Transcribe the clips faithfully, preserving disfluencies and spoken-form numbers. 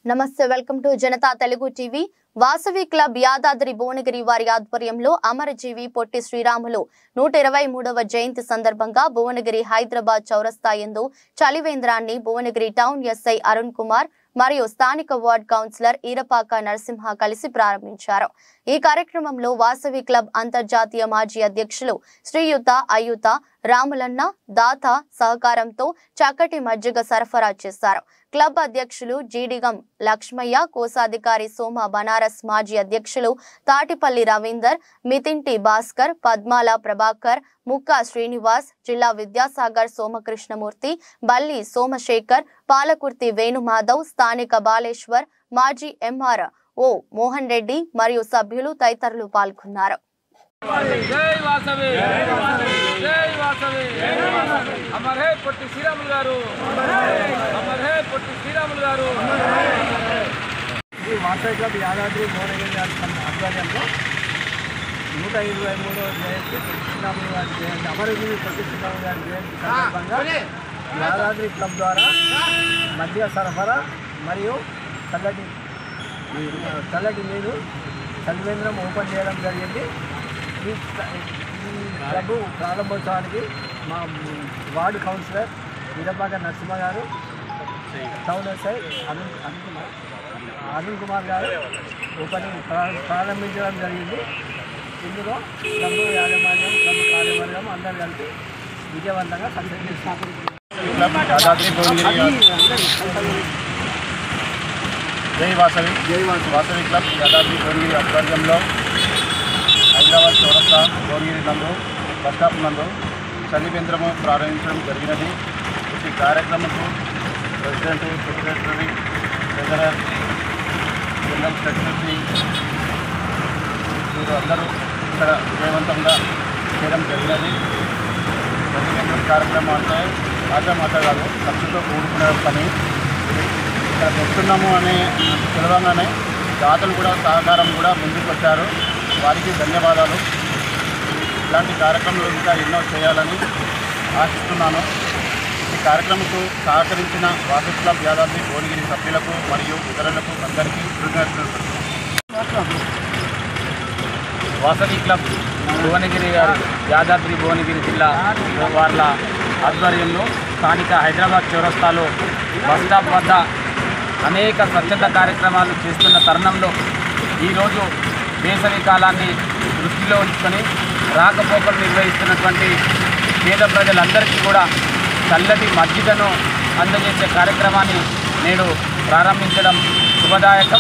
నమస్తే welcome to Janata Telugu TV Vasavi club Yadadri Bhuvanagiri వారి ఆధ్వర్యంలో అమరజీవి పొట్టి శ్రీరాములు నూట ఇరవై మూడవ జయంతి సందర్భంగా భువనగిరి హైదరాబాద్ చౌరస్తా యందు చలివేంద్రాన్ని భువనగిరి టౌన్ ఎస్ఐ అరుణ్ కుమార్ మరియు స్థానిక వార్డ్ కౌన్సిలర్ ఈరపాక నరసింహ కలిసి ప్రారంభించారు। ఈ కార్యక్రమంలో వాసవి క్లబ్ అంతర్జాతీయ మాజీ అధ్యక్షులు శ్రీయుత అయ్యుత రాములన్న దాత సహకారంతో చక్కటి మజ్జిగ సరఫరా చేశారు। క్లబ్ అధ్యక్షులు జీడిగం లక్ష్మయ్య, కోశాధికారి సోమ బనారస్, మాజీ అధ్యక్షులు తాటిపల్లి రవీందర్, మితింటి భాస్కర్, పద్మాల ప్రభాకర్, ముక్కా శ్రీనివాస్, జిల్లా విద్యాసాగర్ సోమకృష్ణమూర్తి, బల్లి సోమశేఖర్, పాలకుర్తి వేణుమాధవ్, స్థానిక బాలేశ్వర్, మాజీ ఎంఆర్ ఓ మోహన్ రెడ్డి మరియు సభ్యులు తదితరులు పాల్గొన్నారు। జై వాసవి జై వాసవి అమర్ హే పొట్టి శ్రీరాములు గారు అమర్ హే పొట్టి శ్రీరాములు గారు ఈ వాసవి క్లబ్ యాదాద్రి భువనగిరి ఆధ్వర్యంలో నూట ఇరవై మూడవ జయంతి శ్రీరాములు గారి జయంతి అమరజీవి పొట్టి శ్రీరాములు గారి జయంతి సందర్భంగా యాదాద్రి క్లబ్ ద్వారా మధ్య సరఫరా మరియు చల్లటి చల్లటి నీరు చలివేంద్రం ఓపెన్ చేయడం జరిగింది। ఈ క్లబ్ ప్రారంభోత్సవానికి మా ward councillor Erapaka Narasimha garu, town SI Arun Arun Kumar Arun Kumar garu opening ప్రారంభించడం జరిగింది। ఇందులో క్లబ్ యాజమాన్యం, క్లబ్ కార్యవర్గం అందరూ కలిపి విజయవంతంగా సక్సెస్ చేస్తారు। జై వాసవి జై వాసవి క్లబ్ యాదాద్రి భువనగిరి ఆధ్వర్యంలో హైదరాబాద్ చౌరస్తా భువనగిరి నందు బస్టాప్ నందు చలివేంద్రము ప్రారంభించడం జరిగినది। ఈ కార్యక్రమంకు president, secretary, treasurer, general secretary వీరు అందరూ ఇక్కడ విజయవంతంగా చేయడం జరిగినది। చలివేంద్రం కార్యక్రమం అంటే మాట్లాడమాట కాదు, ఖర్చుతో కూడుకునే పని। ఇక్కడ పెడుతున్నాము అని తెలవగానే దాతలు కూడా సహకారం కూడా ముందుకు వచ్చారు, వారికి ధన్యవాదాలు। ఇలాంటి కార్యక్రమాలు ఇంకా ఎన్నో చేయాలని ఆశిస్తున్నాను। ఈ కార్యక్రమంకు సహకరించిన వాసవి క్లబ్ యాదాద్రి భువనగిరి సభ్యులకు మరియు ఇతరులకు అందరికీ కృతజ్ఞతలు। వాసవి క్లబ్ భువనగిరి గారు యాదాద్రి భువనగిరి జిల్లా వాళ్ళ ఆధ్వర్యంలో స్థానిక హైదరాబాద్ చౌరస్తాలో బస్టాప్ వద్ద అనేక స్వచ్ఛత కార్యక్రమాలు చేస్తున్న తరుణంలో ఈరోజు వేసవి కాలాన్ని దృష్టిలో ఉంచుకొని రాకపోకలు నిర్వహిస్తున్నటువంటి పేద ప్రజలందరికీ కూడా చల్లటి మజ్జిగను అందజేసే కార్యక్రమాన్ని నేడు ప్రారంభించడం శుభదాయకం।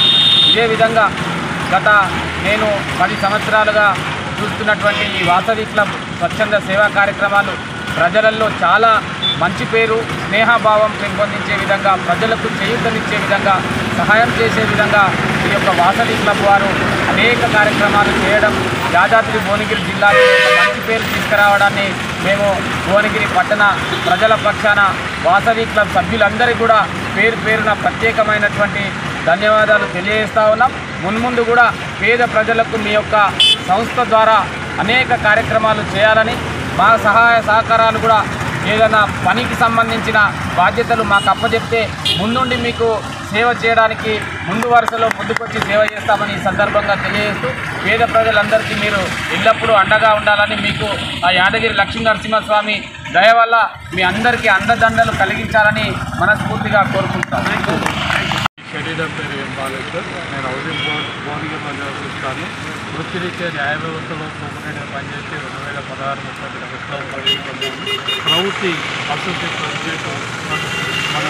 ఇదే విధంగా గత నేను పది సంవత్సరాలుగా చూస్తున్నటువంటి ఈ వాసవి క్లబ్ స్వచ్ఛంద సేవా కార్యక్రమాలు ప్రజలలో చాలా మంచి పేరు, స్నేహభావం పెంపొందించే విధంగా, ప్రజలకు చేయూతనిచ్చే విధంగా, సహాయం చేసే విధంగా ఈ యొక్క వాసవి క్లబ్ వారు అనేక కార్యక్రమాలు చేయడం యాదాద్రి భువనగిరి జిల్లాకి మంచి పేరు తీసుకురావడాన్ని మేము భువనగిరి పట్టణ ప్రజల పక్షాన వాసవి క్లబ్ సభ్యులందరికీ కూడా పేరు పేరున ప్రత్యేకమైనటువంటి ధన్యవాదాలు తెలియజేస్తూ ఉన్నాం। మున్ముందు కూడా పేద ప్రజలకు మీ యొక్క సంస్థ ద్వారా అనేక కార్యక్రమాలు చేయాలని, మా సహాయ సహకారాలు కూడా ఏదైనా పనికి సంబంధించిన బాధ్యతలు మాకు అప్పచెప్తే ముందుండి మీకు సేవ చేయడానికి ముందు వరుసలో ముందుకొచ్చి సేవ చేస్తామని ఈ సందర్భంగా తెలియజేస్తూ పేద ప్రజలందరికీ మీరు ఎల్లప్పుడూ అండగా ఉండాలని, మీకు ఆ యాదగిరి లక్ష్మీ నరసింహస్వామి దయ వల్ల మీ అందరికీ అండదండలు కలిగించాలని మనస్ఫూర్తిగా కోరుకుంటాను। శరీరం పేరు ఏం బాలేదు, నేను హౌసింగ్ బోర్డ్ భువనగిరిలో నివసిస్తాను। వృత్తిరీత్యా న్యాయ వ్యవస్థలో సూపరింటెండెంట్గా పనిచేసి రెండు వేల పదహారు ముప్పై సంవత్సరాలు పనిచేస్తున్నాను। ప్రవృత్తి అసోసియేషన్ ప్రెసిడెంట్ మన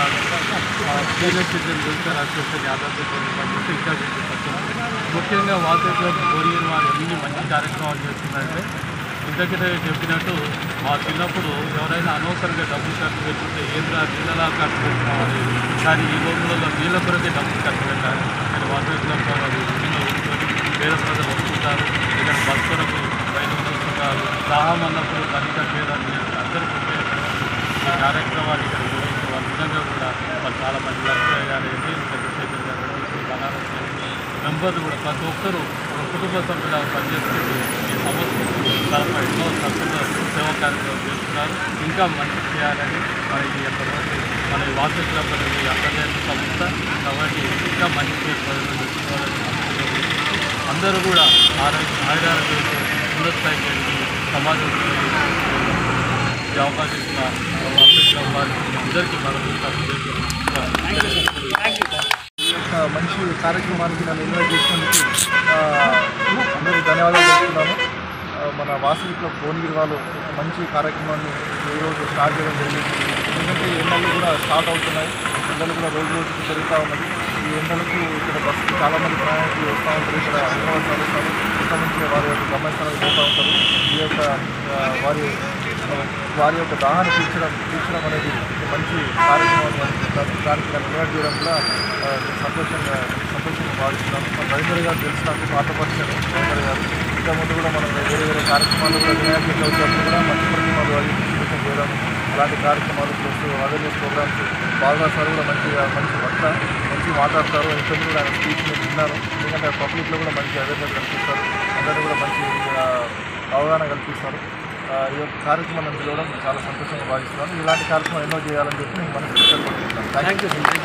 senior citizen welfare association Yadadri పనిచేసి ఇంకా చేస్తున్నాను। ముఖ్యంగా వాసవి క్లబ్ భువనగిరి వారు ఎన్ని మంచి కార్యక్రమాలు చేస్తున్నారంటే, ఇంతకితే చెప్పినట్టు మా చిన్నప్పుడు ఎవరైనా అనవసరంగా డబ్బులు ఖర్చు పెట్టుకుంటే ఏంద్రా నీళ్ళలా ఖర్చు పెట్టుకోవాలి, కానీ ఈ రోజులలో నీళ్ళ కొరకే డబ్బులు ఖర్చు పెట్టాలి అని వాసవి క్లబ్ వాళ్ళు ఇంట్లో ఉంచుకొని పేద ప్రజలు వస్తుంటారు। ఇక్కడ బస్ కొరకు రైలు వస్తుంటారు, దాహం అన్నప్పుడు కనిక పేద అందరికీ ఉపయోగపడే కార్యక్రమాలు ఇక్కడ నిర్వహించిన వాళ్ళు నిజంగా కూడా వాళ్ళు చాలా మంది లక్ష్మయ్య గారు, చంద్రశేఖర్ గారు, బనారస్ మెంబర్లు కూడా ప్రతి ఒక్కరూ ఒక కుటుంబ సభ్యులు పనిచేస్తూ ఈ సమస్య తరఫున ఎన్నో సభ్యుల సేవా కార్యక్రమాలు చేస్తున్నారు। ఇంకా మంచి చేయాలని మనకి ఎంతమంది మన ఈ వాసవి క్లబ్ అనేది అంతర్జాతీయ సంస్థ కాబట్టి ఇంకా మంచి పేరు ప్రజలు తెచ్చుకోవాలని అనుకుంటున్నాము. అందరూ కూడా ఆరోగ్య ఆయురారోగ్యంతో ఉన్నత స్థాయికి వెళ్ళి సమాజంలో ఈ అవకాశం ఇచ్చిన వాసవి క్లబ్ వారికి అందరికీ మరొకసారి మంచి కార్యక్రమానికి నన్ను ఇన్వైట్ చేసినందుకు అందరికీ ధన్యవాదాలు చెప్తున్నాను. మన వాసవి క్లబ్ భువనగిరి వాళ్ళు మంచి కార్యక్రమాన్ని ఈరోజు స్టార్ట్ చేయడం జరిగింది. ఎందుకంటే ఎండలు కూడా స్టార్ట్ అవుతున్నాయి, ఎండలు కూడా రోజు రోజుకి పెరుగుతూ ఉన్నది. ఈ ఎండలకు ఇక్కడ బస్సులు చాలామంది ప్రయాణికులు వస్తూ ఉంటారు, ఇక్కడ హైదరాబాద్ చదువుతారు, ఇక్కడ నుంచి వారి యొక్క గమనించడానికి పోతూ ఉంటారు. ఈ యొక్క వారి వారి యొక్క దాహాన్ని తీర్చడం తీర్చడం అనేది మంచి కార్యక్రమాన్ని అనుకుంటారు. దానికి నన్ను ఇన్వైట్ చేయడం కూడా సంతోషంగా సంతోషంగా భావిస్తున్నాను. మన రవీంద్ర గారు తెలిసినట్టు పాతపరిచారు రవీంద్ర గారు. ఇంకా ముందు కూడా మనం వేరే వేరే కార్యక్రమాలు కూడా వినాయక చవితి కూడా మంచి ప్రతిమలు అది డిస్ట్రిబ్యూషన్ చేయడం, అలాంటి కార్యక్రమాలు ప్లస్ అవేర్నెస్ ప్రోగ్రామ్స్ బాగా సార్ కూడా మంచిగా మంచి వక్త మంచి మాట్లాడతారు. ఇంతకు కూడా ఆయన స్పీచ్ నేను విన్నాను. ఎందుకంటే పబ్లిక్లో కూడా మంచి అవేర్నెస్ కల్పిస్తారు, అందరూ కూడా మంచి అవగాహన కల్పిస్తారు. ఈ యొక్క కార్యక్రమాన్ని పిలవడం చాలా సంతోషంగా భావిస్తున్నాను. ఇలాంటి కార్యక్రమం ఎన్నో చేయాలని చెప్పి నేను మనసు థ్యాంక్ యూ.